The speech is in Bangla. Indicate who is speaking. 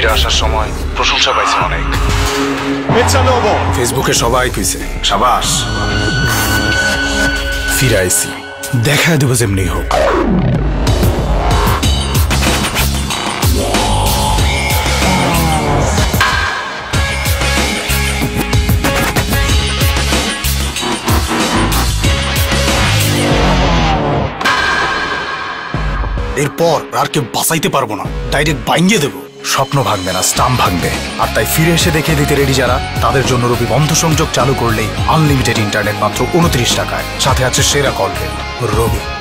Speaker 1: ফিরে আসার সময় প্রশংসা পাইছে অনেক। ফেসবুকে সবাই কইছে সাবাস। ফিরে আইছি, দেখা দেবো যেমনি হোক। এরপর আর কেউ বাঁচাইতে পারবো না, ডাইরেক্ট বাইঙ্গে দেবো। স্বপ্ন ভাঙবে না, স্টাম্প ভাঙবে। আর তাই ফিরে এসে দেখিয়ে দিতে রেডি যারা, তাদের জন্য রবি বন্ধ সংযোগ চালু করলেই আনলিমিটেড ইন্টারনেট মাত্র 29 টাকায়, সাথে আছে সেরা কল রেট রবি।